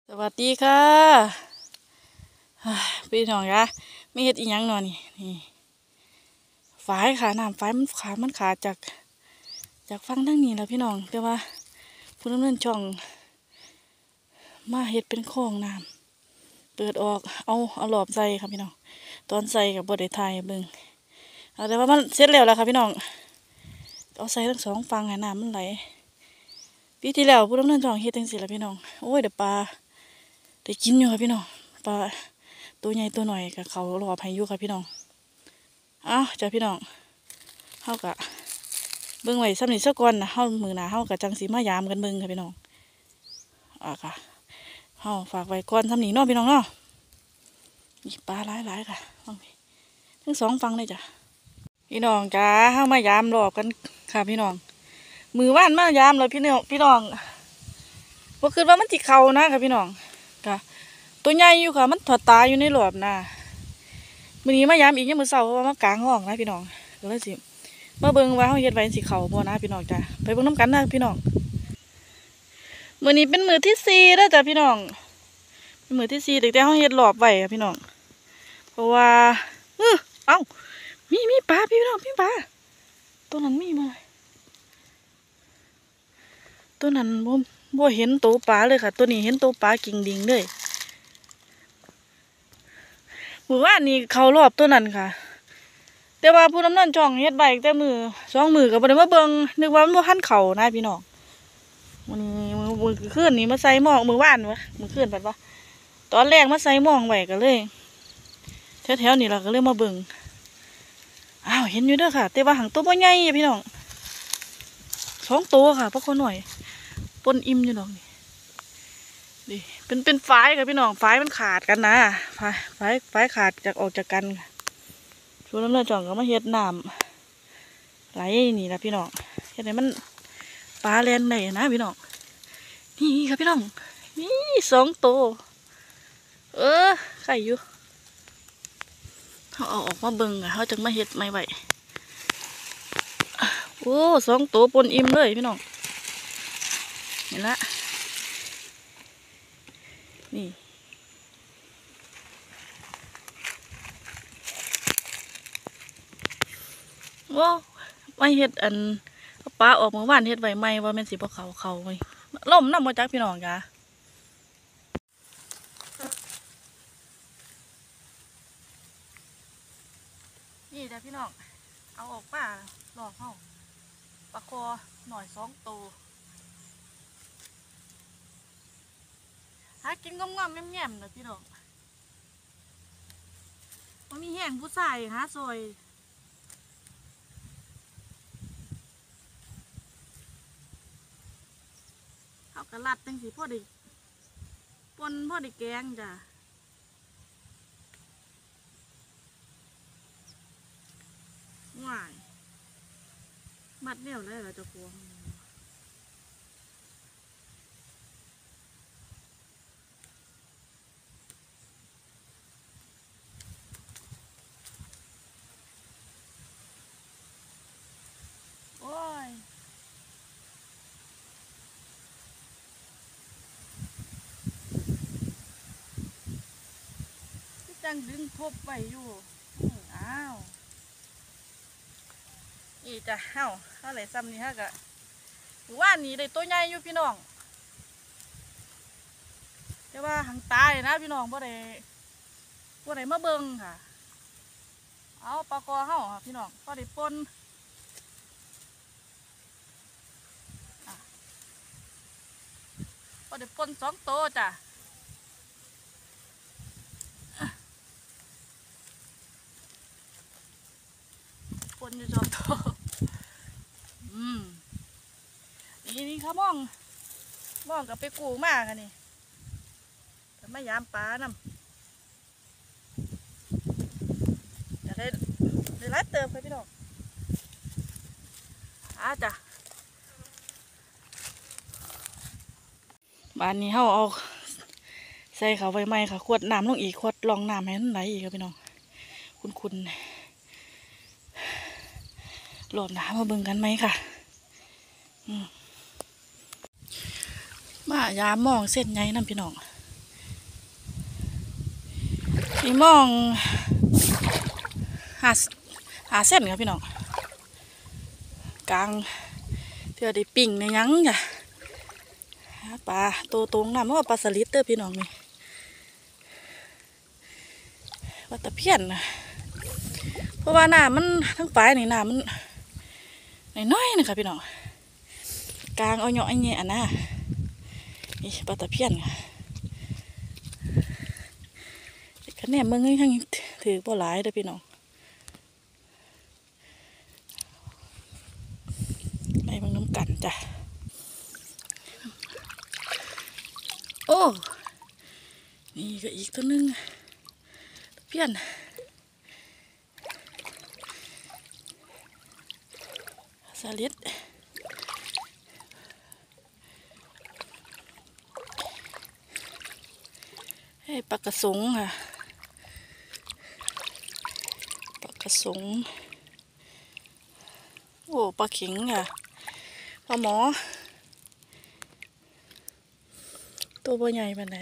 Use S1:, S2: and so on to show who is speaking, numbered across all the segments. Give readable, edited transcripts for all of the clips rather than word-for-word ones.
S1: สวัสดีค่ะพี่น้องยะไม่เห็ดอีหยังหนอนี่ฝายขาน้ำฝายมันขาดจากฟังทั้งนี้แล้วพี่น้องแต่ว่าผู้ดำเนินช่องมาเห็ดเป็นคลองน้ำเปิดออกเอาหลอบใส่ครับพี่น้องตอนใส่กับบดได้ทายเบิ่งแต่ว่ามันเสร็จแล้วค่ะพี่น้องเอาใส่ทั้งสองฟังให้น้ำมันไหลปีที่แล้วผู้ดำเนินช่องเฮ็ดจังซี่ล่ะพี่น้องโอ้ยเดี๋ยวปลาได้กินอยู่ค่ะพี่น้องปลาตัวใหญ่ตัวหน่อยกับเขาหลอบให้อยู่ค่ะพี่น้องจ้าพี่น้องเฮากะเบิ่งไว้ซ้ำนี่ซะก่อนนะเฮามือหน้าเฮากะจังสีมายามกันเบิ่งค่ะพี่น้องค่ะเฮาฝากไว้ก่อนซ้ำนี่เนาะพี่น้องเนาะมีปลาหลายค่ะฟังพี่ทั้งสองฟังเลยจ้ะพี่น้องจ้าเฮามายามรอบกันค่ะพี่น้องมือว่านมายามเลยพี่น้องบ่คิดว่ามันสิเข้านะค่ะพี่น้องค่ะตัวใหญ่อยู่ค่ะมันถอดตาอยู่ในหลอบนะมื้อนี้มายามอีกยังมื้อเช้าเพราะว่ามากลางห้องนะพี่น้องก็เลยสิมาเบิ่งว่าเฮาเฮ็ดไว้สิเข้าบ่นะพี่น้องจ้ะไปเบิ่งนำกันนะพี่น้องมื้อนี้เป็นมื้อที่4แล้วจ้ะพี่น้องเป็นมื้อที่4ตั้งแต่เฮาเฮ็ดหลอบไว้ค่ะพี่น้องเพราะว่ามีปลาพี่น้องมีปลาตัวนั้นมีมาตัวนั้นบ่เห็นตัวปลาเลยค่ะตัวนี้เห็นตัวปลากิ่งดิ่งเลยมื้อวานนี้เขารอบตัวนั้นค่ะแต่ว่าผู้ดำเนินช่องเฮ็ดใบแต่2 มือก็บ่ได้มาเบิ่งนึกว่ามันบ่ทันเข้านะพี่น้องมื้อนี้มื้อคืนนี้มาใส่หม้องมื้อวานวะมื้อคืนบัดว่าตอนแรกมาใส่หม้องไว้ก็เลยแถวๆนี้ล่ะก็เลยมาเบิ่งเห็นอยู่เด้อค่ะแต่ว่าหังตัวบ่ใหญ่พี่น้อง2 ตัวค่ะเพราะคนหน่อยปนอิ่มอยู่ดอกนี่เป็นฝายค่ะพี่น้องฝายมันขาดกันนะฝายขาดออกจากกันค่ะช่วงนั้นเราจ่องก็มาเฮ็ดน้ำไหลนี่นะพี่น้องเฮ็ดให้มันปลาแล่นได้นะพี่น้องนี่ค่ะพี่น้องนี่2 ตัวไข่อยู่เขาเอาออกมาเบิ่งเขาจะมาเฮ็ดไม่ไหวโอ้2 ตัวปนอิ่มเลยพี่น้องเห็นละนี่ว้าไม่เฮ็ดปลาออกเมื่อวานเฮ็ดไว้ไม่ว่าแม่นสิบ่เขาไว้ล่มน้ำมาจากพี่น้องจ้ะนี่จ้ะพี่น้องเอาออกป่าหลอกเขาปลาคอหน่อย2 ตัวหากินงอมๆแง่มๆนะพี่น้องมันมีแห้งผู้ชายหาซอยเขากระลัดตั้งสิพ่อได้ปนพ่อได้แกงจ้ะง่ายมัดเนี่ยเลยเหรอจะพวงโอ้ยที่จังดึงทบไปอยู่อีจ้ะเท่าไหร่ซ้ำนี่ฮะกะว่านนี่ได้ตัวใหญ่อยู่พี่น้องแต่ว่าหางตายนะพี่น้องบ่ได้มาเบิ่งค่ะเอาปลาคอเฮาค่ะพี่น้องพอได้ปน2 ตัวจ้ะปนอยู่2 ตัวนี่ค่ะมองกับไปกูมากค่ะนี่แต่ไม่ยามปลานำจะได้ไล่เติมไปพี่น้องจ้ะบ้านนี้เอาใส่เขาไว้ไหมค่ะขวดน้ำลงอีกขวดรองน้ำให้มันไหลอีกค่ะพี่น้องคุณหลอดน้ำมาเบิ่งกันไหมค่ะมายามมองเส้นใหญ่นั่นพี่น้องนี่มองหาเส้นครับพี่น้องกลางเถื่อได้ปิ่งในยังจ้ะปลาโตตรงน้ำเพราะว่าปลาสลิดเด้อพี่น้องนี่ปลาตะเพียนนะเพราะว่าน้ำมันทั้งปลายนี่น้ำมันน้อยๆนะคะพี่น้องกลางเอาเหยาะไอ้เงี้ยอันน่ะนี่ปลาตะเพียนคะแนนมึงทั้งถือบ่หลายเด้อพี่น้องไอ้มึงน้ำกันจ้ะโอ้นี่ก็อีกตัวนึงตะเพียนสลิดให้ปลากระสงค่ะปลากระสงโอ้ปลาเข็งค่ะปลาหมอตัวบ่ใหญ่ปานใด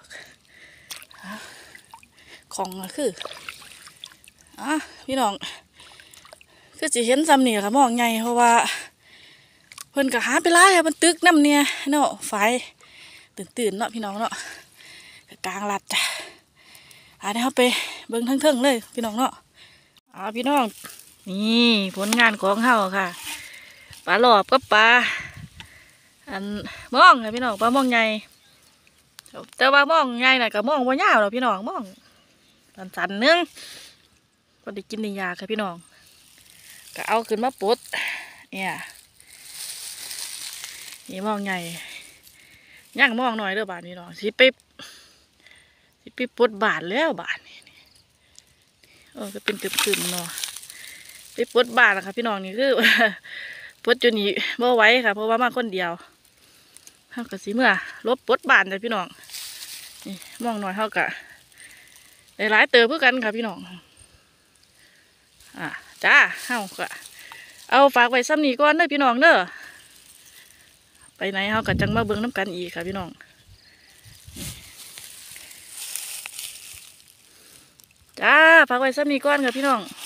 S1: ของคือพี่น้องคือจะเห็นซ้ำนี่ค่ะมองใหญ่เพราะว่าเพิ่นก็หาไปไล่มันตึกน้ำเนี่ยเนาะไฟตื่นเนาะพี่น้องเนาะกลางลัดจ้ะเดี๋ยวเราไปเบิ่งทั้งๆเลยพี่น้องเนาะพี่น้องนี่ผลงานของเฮาค่ะปลาหลอบกับปลาอันมองค่ะพี่น้องปลามองใหญ่แต่ว่ามองใหญ่น่ะกับมองบ่ยาวหรอกพี่น้องมองสันๆนึงพอได้กินในยาค่ะพี่น้องก็เอาขึ้นมาปดเนี่ยนี่มองใหญ่ย่างมองหน่อยเด้อบาทนี่น้องสิไปปดบาทแล้วบาทนี่ก็เป็นตึมๆเนาะไปปดบาทนะคะพี่น้องนี่คือ ปดจนนี้บ่ไหวค่ะเพราะว่ามาคนเดียวเฮาก็สิเมื่อลบปดบาทเลยพี่น้องนี่มองหน่อยเฮาก็หลายเติบเพื่อกันค่ะพี่น้องจ้าเฮาก็เอาฝากไว้ซ้ำนี้ก่อนเด้อพี่น้องเด้อไปไหนเฮาก็จังมาเบิ่งน้ำกันอีกค่ะพี่น้องจ้าฝากไว้ซ้ำนี้ก่อนค่ะพี่น้อง